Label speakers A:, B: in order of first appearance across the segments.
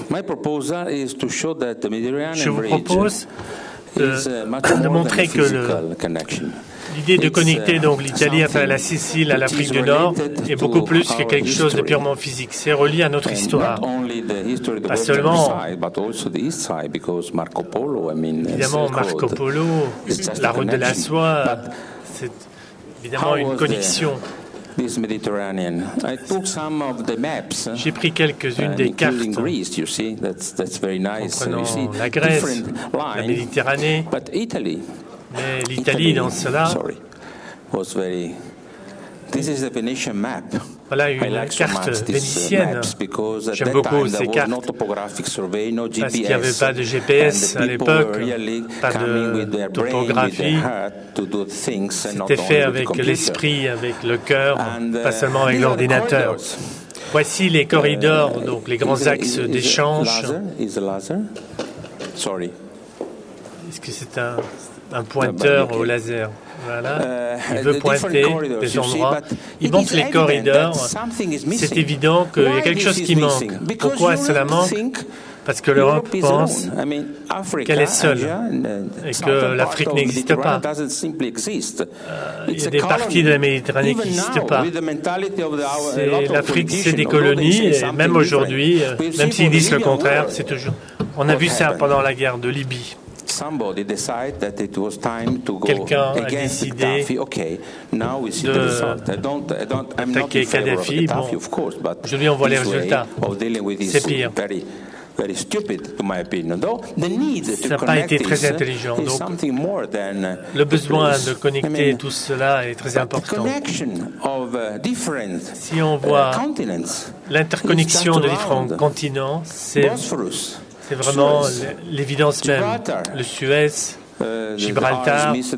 A: Je vous propose de montrer que l'idée de connecter donc l'Italie à la Sicile, à l'Afrique du Nord, est beaucoup plus que quelque chose de purement physique. C'est relié à notre histoire. Pas seulement, évidemment, Marco Polo, la route de la soie, c'est évidemment une connexion. J'ai pris quelques-unes des cartes comprenant la Grèce, la Méditerranée, mais l'Italie dans cela. Voilà une carte vénitienne. J'aime beaucoup ces cartes parce qu'il n'y avait pas de GPS à l'époque, pas de topographie. C'était fait avec l'esprit, avec le cœur, pas seulement avec l'ordinateur. Voici les corridors, donc les grands axes d'échange. Est-ce que c'est un pointeur au laser? Voilà, il veut pointer des endroits. Il montre les corridors. C'est évident qu'il y a quelque chose qui manque. Pourquoi cela manque? Parce que l'Europe pense qu'elle est seule et que l'Afrique n'existe pas. Il y a des parties de la Méditerranée qui n'existent pas. L'Afrique, c'est des colonies, et même aujourd'hui, même s'ils disent le contraire, c'est toujours... On a vu ça pendant la guerre de Libye. Quelqu'un a décidé d'attaquer Kadhafi. Bon, aujourd'hui, on voit les résultats. C'est pire. Ça n'a pas été très intelligent. Donc, le besoin de connecter tout cela est très important. Si on voit l'interconnexion de différents continents, c'est vraiment l'évidence même. Le Suez, Gibraltar, le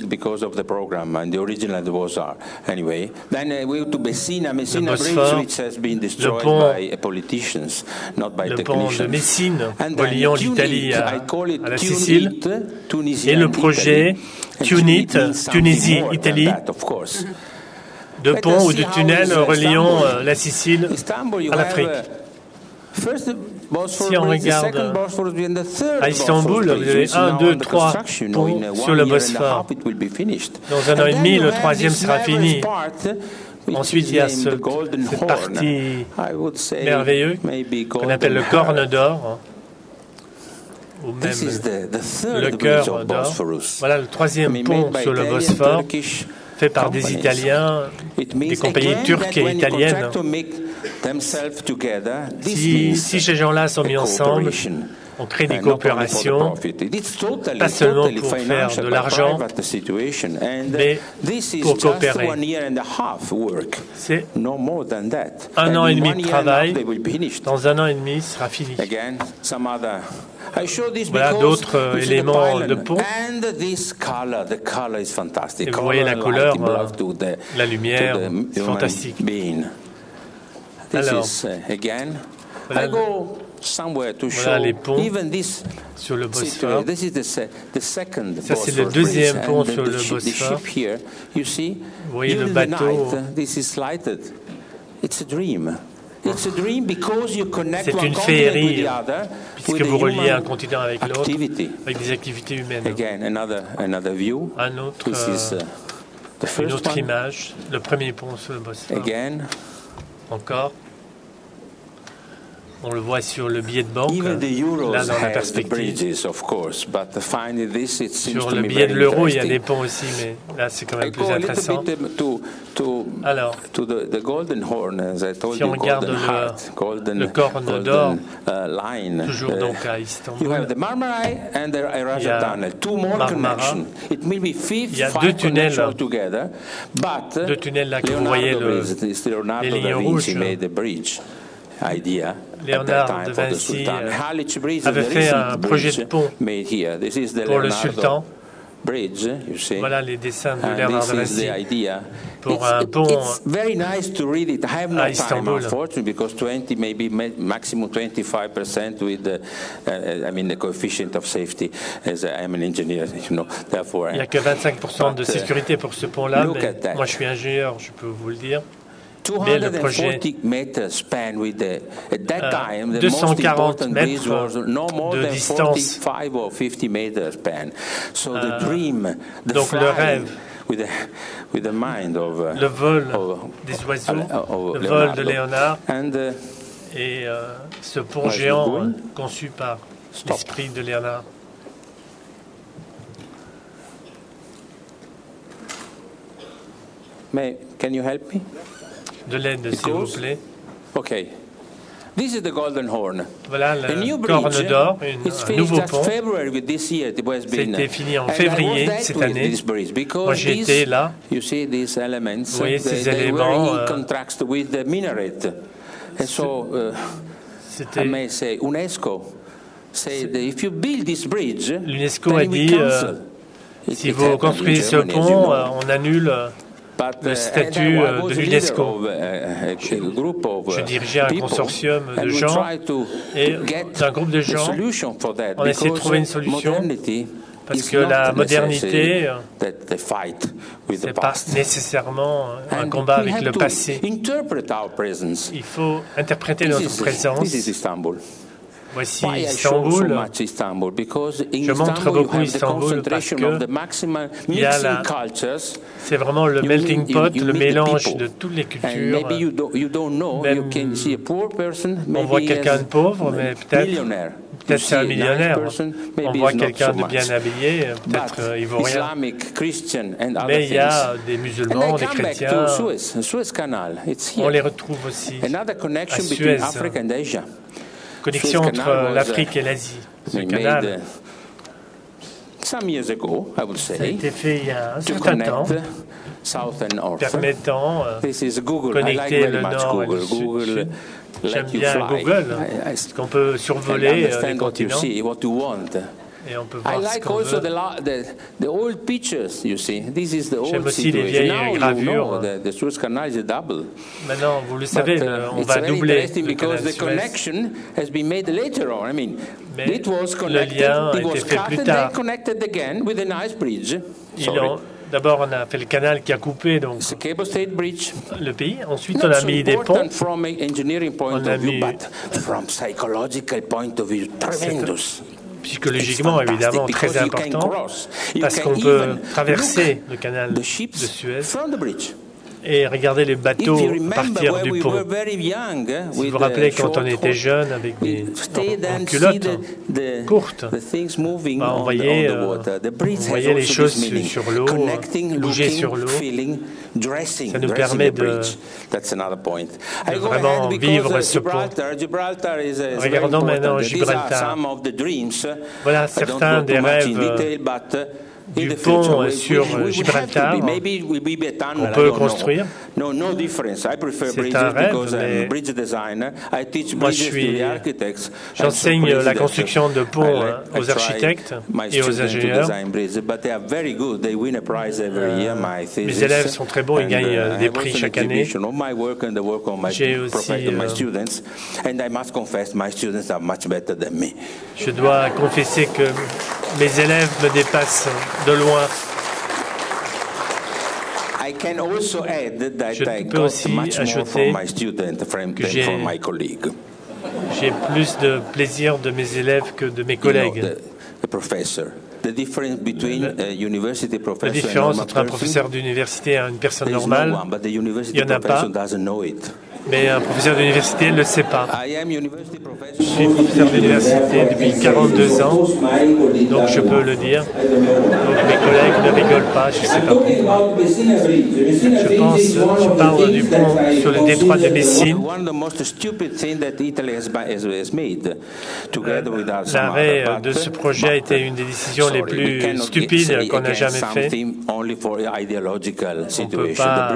A: pont de Messine, reliant l'Italie à la Sicile, et le projet TUNIT, Tunisie-Italie, de pont ou de tunnel reliant la Sicile à l'Afrique. Si on regarde à Istanbul, vous avez 1, 2, 3 ponts sur le Bosphore. Dans un an et demi, le troisième sera fini. Ensuite, il y a cette partie merveilleuse qu'on appelle le Corne d'Or, ou même le cœur d'or. Voilà le troisième pont sur le Bosphore, fait par des Italiens, des compagnies turques et italiennes. Si ces gens-là sont mis ensemble, on crée des coopérations, pas seulement pour faire de l'argent, mais pour coopérer. C'est 1 an et demi de travail. Dans 1 an et demi, ce sera fini. Voilà d'autres éléments de pont. Et vous voyez la couleur, la lumière, c'est fantastique. Alors, voilà les ponts sur le Bosphore. Ça, c'est le deuxième pont sur le Bosphore. Vous voyez le bateau. C'est une féerie, puisque vous reliez un continent avec l'autre, avec des activités humaines. Une autre image, le premier pont sur le Bosphore. Encore. On le voit sur le billet de banque, là dans la perspective. Sur le billet de l'euro, il y a des ponts aussi, mais là c'est quand même plus intéressant. Alors, si on regarde le corne d'or, toujours donc à Istanbul, il y a Marmara, il y a deux tunnels là que vous voyez, les lignes rouges. Léonard de Vinci avait fait un projet de pont pour le sultan. Voilà les dessins de Léonard de Vinci pour un pont à Istanbul. Il n'y a que 25% de sécurité pour ce pont-là, mais moi je suis ingénieur, je peux vous le dire. Mais le projet 240 mètres de distance. Donc le rêve, le vol des oiseaux, le vol de Léonard et ce pont géant conçu par l'esprit de Léonard.
B: Can you help me?
A: De l'aide, s'il vous plaît.
B: Okay. This is the Golden Horn.
A: Voilà le corne d'or, un nouveau pont. C'était fini en février cette année. Moi, j'étais là. Vous voyez ces éléments. C'était l'UNESCO a dit si vous construisez ce pont, on annule le statut de l'UNESCO. Je dirigeais un consortium de gens et d'un groupe de gens, on a essayé de trouver une solution parce que la modernité, ce n'est pas nécessairement un combat avec le passé. Il faut interpréter notre présence. Voici Istanbul. Je montre beaucoup Istanbul parce que c'est vraiment le melting pot, le mélange de toutes les cultures. Même, on voit quelqu'un de pauvre, mais peut-être c'est un millionnaire. On voit quelqu'un de bien habillé, peut-être il vaut rien. Mais il y a des musulmans, des chrétiens. On les retrouve aussi à Suez. Connexion entre l'Afrique et l'Asie, ce canal. Ça a été fait il y a un certain temps, permettant de connecter le nord et le sud. J'aime bien Google, parce qu'on peut survoler les continents. Et on peut voir ce qu'on veut. J'aime aussi les vieilles gravures. Maintenant, vous le savez, on va doubler le canal de Suez. Mais le lien a été fait plus tard. D'abord, on a fait le canal qui a coupé donc, le pays. Ensuite, on a mis des ponts. On a mis psychologiquement, évidemment, très important, parce qu'on peut traverser le canal de Suez et regarder les bateaux partir du pont. Si vous vous rappelez, quand on était jeune, avec des culottes courtes, on voyait les choses sur l'eau, bouger sur l'eau. Ça nous permet de vraiment vivre ce pont. Regardons maintenant Gibraltar. Voilà certains des rêves du pont sur Gibraltar qu'on peut construire. C'est un rêve, mais moi j'enseigne la construction de ponts aux architectes et aux ingénieurs. Mes élèves sont très bons, ils gagnent des prix chaque année. J'ai aussi... je dois confesser que mes élèves me dépassent de loin. Je peux aussi ajouter que j'ai plus de plaisir de mes élèves que de mes collègues. La différence entre un professeur d'université et une personne normale, il n'y en a pas. Mais un professeur d'université ne le sait pas. Je suis professeur d'université depuis 42 ans, donc je peux le dire. Donc mes collègues ne rigolent pas, je ne sais pas pourquoi. Je parle du pont sur le détroit de Messine. L'arrêt de ce projet a été une des décisions les plus stupides qu'on a jamais faites. On ne peut pas...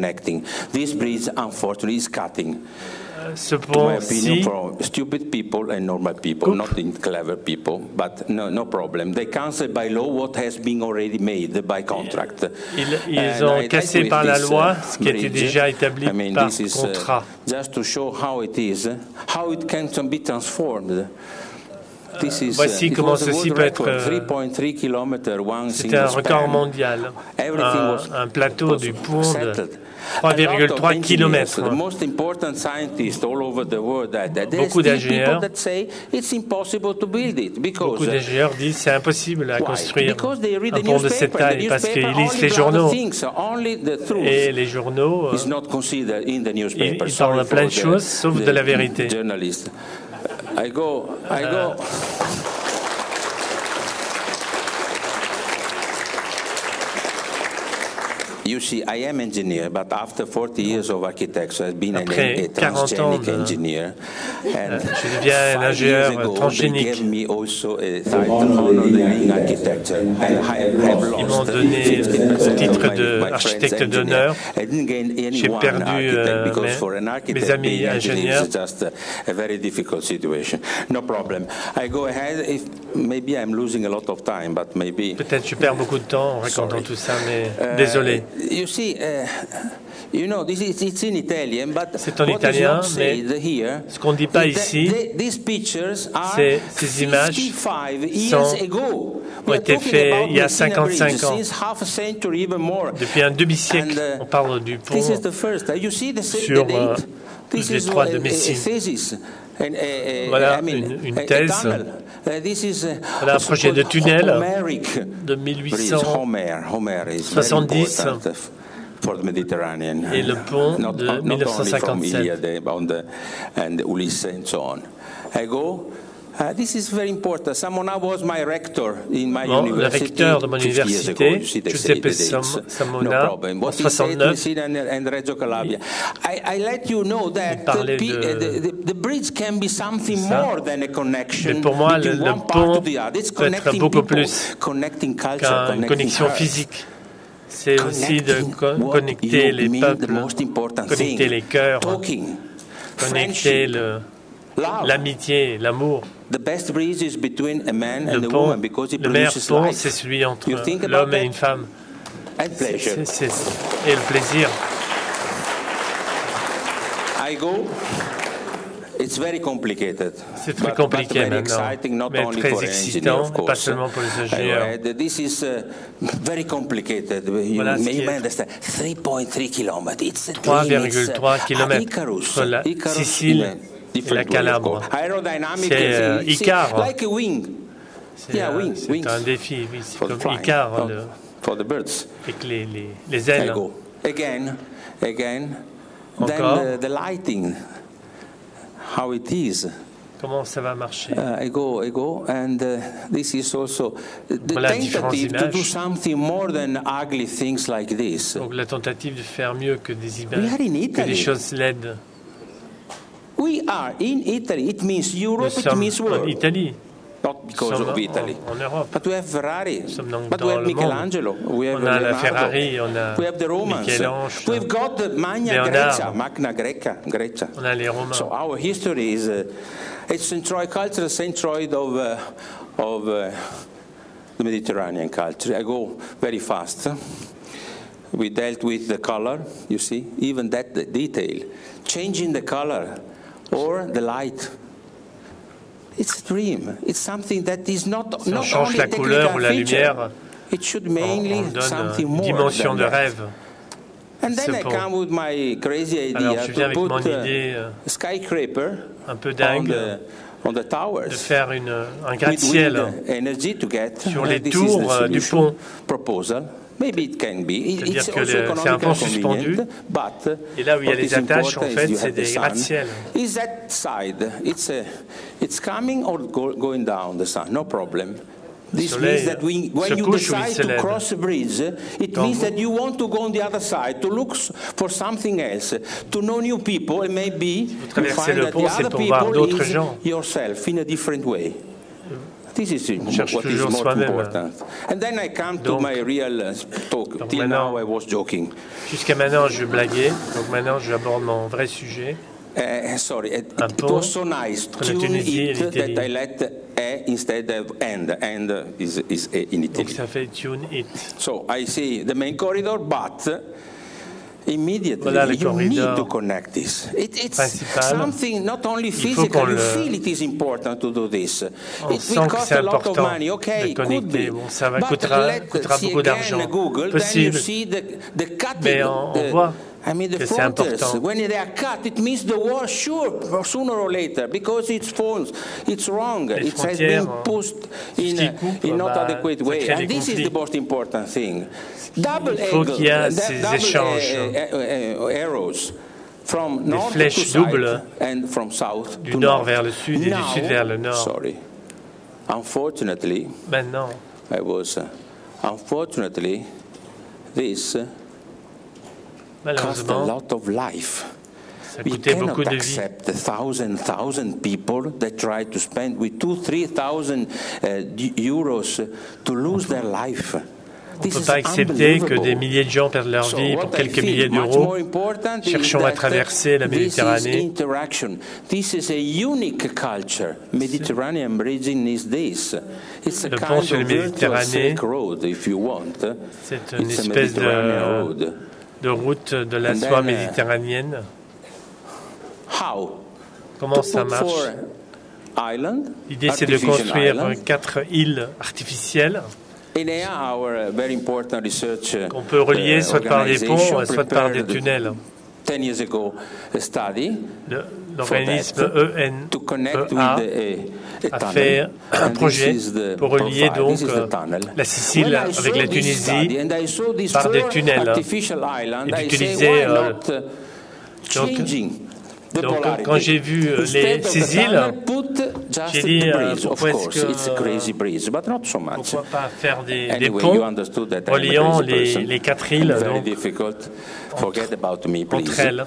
A: Ce pont-ci
B: stupid people and normal people, not clever people, but no problem. They cancel by law what has been already made by contract.
A: Ils ont cassé par la loi ce qui était déjà établi par contrat.
B: Just to show how it is, how it can be transformed.
A: Voici comment ceci peut être... C'était un record mondial, un plateau du pont de 3,3 km. Beaucoup d'ingénieurs disent que c'est impossible à construire un pont de cette taille parce qu'ils lisent les journaux. Et les journaux, ils parlent de plein de choses sauf de la vérité.
B: You see, I am engineer, but after 40 years of architecture, I've been a transgenic engineer.
A: And je deviens un ingénieur transgénique.
B: Ils
A: m'ont donné le titre d'architecte d'honneur. J'ai perdu mes amis ingénieurs.
B: No problem. I go ahead. Maybe I'm losing a lot of time, but maybe.
A: Peut-être je perds beaucoup de temps en racontant tout ça, mais désolé.
B: You see, it's in Italian, but
A: c'est en italien, mais ce qu'on ne dit pas ici, c'est ces images ont été faites il y a 55 ans. Depuis un demi-siècle, on parle du pont sur le détroit de Messine. Voilà une thèse. Voilà un projet de tunnel de 1870 et le pont de 1957. Le recteur de mon université, Giuseppe Samona, en 1969, il parlait de ça. Mais pour moi, le pont peut être beaucoup plus qu'une connexion physique. C'est aussi de connecter les peuples, connecter les cœurs, connecter l'amitié, l'amour. Le meilleur pont, c'est celui entre l'homme et une femme. Et le plaisir. C'est très compliqué maintenant, mais très excitant, pas seulement pour les ingénieurs. Voilà ce qui est 3,3 km entre la Sicile et la Calabre. C'est Icare. C'est un défi, oui, c'est comme Icare avec les ailes. Encore.
B: How it is.
A: Comment ça va marcher?
B: I go, and this is also
A: voilà différentes
B: to do something more than ugly things like this.
A: Donc la tentative de faire mieux que des images, que des choses laides.
B: We are in Italy. It means Europe.
A: Nous sommes
B: it means world.
A: En Italie.
B: Not because of Italy.
A: En Europe.
B: But we have Ferrari.
A: But we have Michelangelo.
B: We have
A: on a la Ferrari, on a Michel-Ange.
B: We've got the Magna Grecia.
A: On a les Romains.
B: So our history is it's centroid culture, centroid of the Mediterranean culture. I go very fast. We dealt with the color. You see, even that the detail, changing the color or the light. It's a dream. It's something that is not
A: on change la couleur ou la lumière.
B: It should mainly
A: on donne
B: something
A: une
B: more
A: dimension de rêve.
B: And then I come with my crazy idea to put a skyscraper
A: un peu dingue
B: on the towers.
A: De faire un gratte-ciel sur les tours du pont.
B: Proposal. Maybe it can be.
A: C'est-à-dire que c'est un pont suspendu, et là où il y a les attaches, en fait, c'est des gratte-ciel.
B: Is that side? It's coming or going down the sun? No problem. This means that when you decide to cross a bridge, it means that you want to go on the other side, to look for something else, to know new people, and maybe you find that the other people is yourself in a different way. This is what is most important. And then I come to my real talk. Till now I was joking.
A: Jusqu'à maintenant, je blaguais. Donc maintenant, j'aborde mon vrai sujet.
B: Sorry, it was so nice. Tune it that I let A instead of and. And is in Italy.
A: Donc ça fait tune it.
B: So I see the main corridor, but
A: Voilà le corridor principal. Il faut qu'on le... On sent que c'est important de connecter. Bon, ça coûtera beaucoup d'argent, possible, mais on voit que c'est important.
B: When they are cut, it means the war, sooner or later, because it's false, it's wrong, it has been pushed in not adequate way, and this is the most important thing.
A: Il faut qu'il y ait ces échanges, des flèches doubles, du nord vers le sud et du sud vers le nord. Maintenant, malheureusement, ça coûtait beaucoup de vie.
B: People that try to spend with 2,000–3,000 euros to lose their life.
A: On ne peut pas accepter que des milliers de gens perdent leur vie pour quelques milliers d'euros. Cherchons à traverser la Méditerranée. Le pont sur la Méditerranée, c'est une espèce de route de la soie méditerranéenne. Comment ça marche? L'idée, c'est de construire 4 îles artificielles qu'on peut relier soit par des ponts, soit par des tunnels. L'organisme ENEA a fait un projet pour relier donc la Sicile avec la Tunisie par des tunnels et d'utiliser donc, quand j'ai vu ces îles, j'ai dit pourquoi pas faire des ponts reliant les 4 îles entre elles.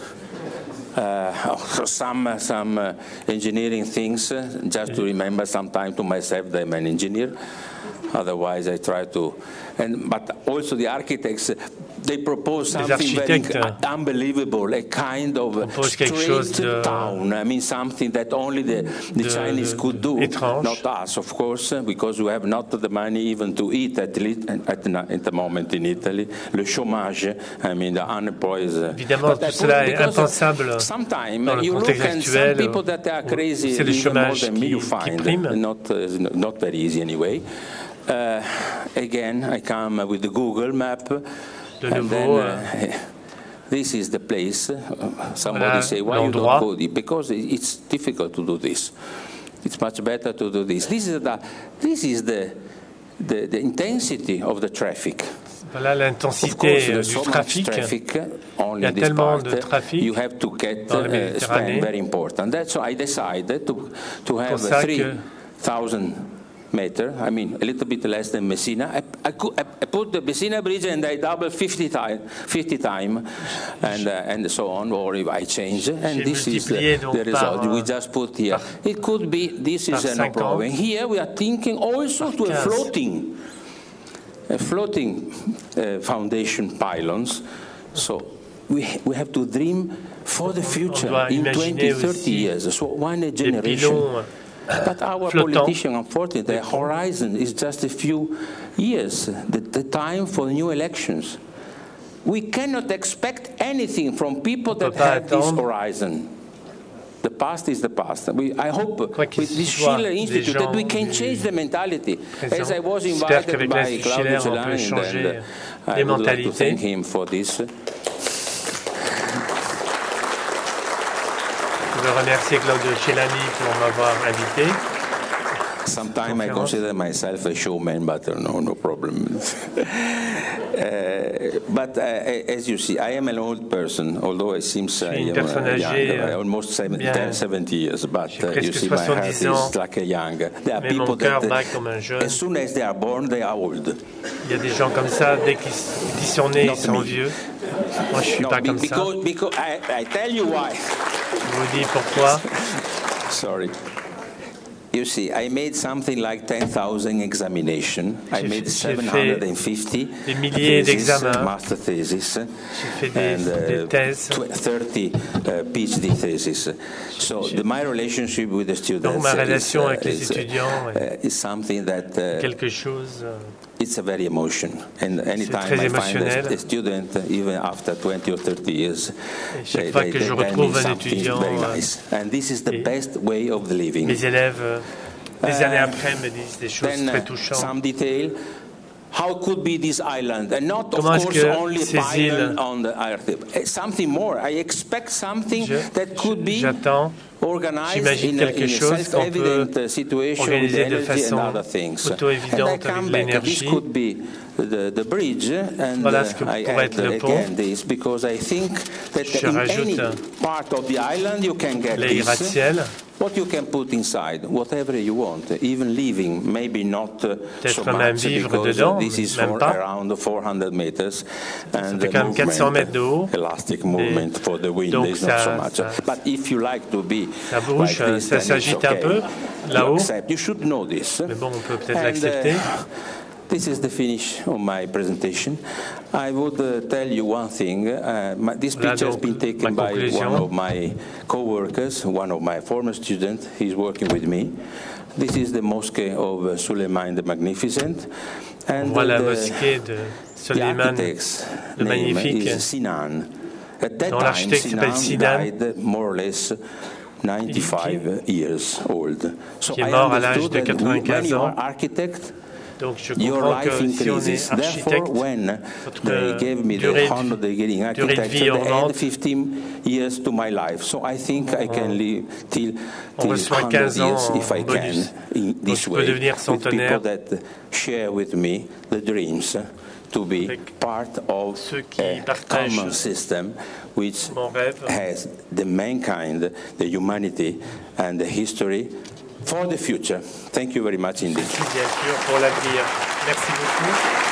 B: Some engineering things, just to remember sometime to myself that I'm an engineer. Otherwise, I try to. But also the architects, they propose something very unbelievable, a kind of straight town. I mean, something that only the Chinese could do, not us, of course, because we have not the money even to eat at the moment in Italy. Le chômage, I mean, the unemployed.
A: Évidemment, tout cela est impensable dans le contexte actuel. C'est le chômage qui prime.
B: Not very easy anyway. Again, I come with the Google map.
A: De nouveau,
B: this is the place. Somebody say, why you don't go there? Because it's difficult to do this. It's much better to do this. This is the intensity of the traffic.
A: Voilà l'intensité du trafic. Il y a tellement de trafic dans la Méditerranée.
B: That's why I decided to have 3,000 meter, I mean, a little bit less than Messina. I put the Messina bridge and I double 50 times, and so on, or if I change, and this is the result we just put here. It could be, this is no problem. Here we are thinking also to a floating foundation pylons, so we have to dream for the future in 20–30 years, so one generation. But our politicians, unfortunately, the horizon is just a few years, the time for new elections. We cannot expect anything from people that have this horizon. The past is the past. I hope with this Schiller Institute that we can change the mentality. As I was invited by Claudio Celani, and I would like to thank him for this.
A: Je veux remercier Claudio Celani pour m'avoir invité.
B: Sometimes I consider myself a showman, but no problem. But as you see, I am an old person, although it seems I am young, almost 70 years. But you see, my heart is like a young. There are people that, as soon as they are born, they are old.
A: Il y a des gens comme ça, dès qu'ils sont nés, ils sont vieux. Moi, je suis pas comme ça.
B: Because I tell you why.
A: Je vous dis pourquoi.
B: Sorry. You see, I made something like 10,000 examinations. I made 750 theses, master theses, and 30 PhD theses. So my relationship with the students
A: Donc ma relation avec les étudiants
B: is something that
A: quelque chose
B: it's a very emotional. And anytime I find a student, even after 20 or 30 years,
A: chaque fois que je retrouve un étudiant,
B: nice. And this is the best way of living.
A: Mes élèves, des années après, me disent des choses très touchantes.
B: Some detail. How could be this island, and not of course only island on the Arctic. Something more. I expect something that could be organized in a self-evident situation with energy and other things. And I come back. This could be the bridge, and I add again this because I think that in any part of the island you can get this. What you can put inside, whatever you want, even living, maybe not so much, because this is for around 400 meters, and the movement, elastic movement for the wind is not so much. But if you like to be like this,
A: ça s'agite un peu là-haut.
B: You should know this.
A: Mais bon, on peut peut-être l'accepter.
B: This is the finish of my presentation. I would tell you one thing. This picture has been taken by one of my co-workers, one of my former students. He's working with me. This is the mosque of Suleiman the Magnificent. And the architect's name is Sinan. At that time, Sinan died more or less 95 years old. So I understood that when you are architect,
A: Donc je comprends que si on est architecte,
B: they gave me the honor of getting architecture. They added 15 years to my life, so I think I can live till 100 years if I can in this way with people that share with me the dreams to be part of a common system which has the mankind, the humanity, and the history for the future. Thank you very much indeed.
A: Bien sûr, pour l'avenir. Merci beaucoup.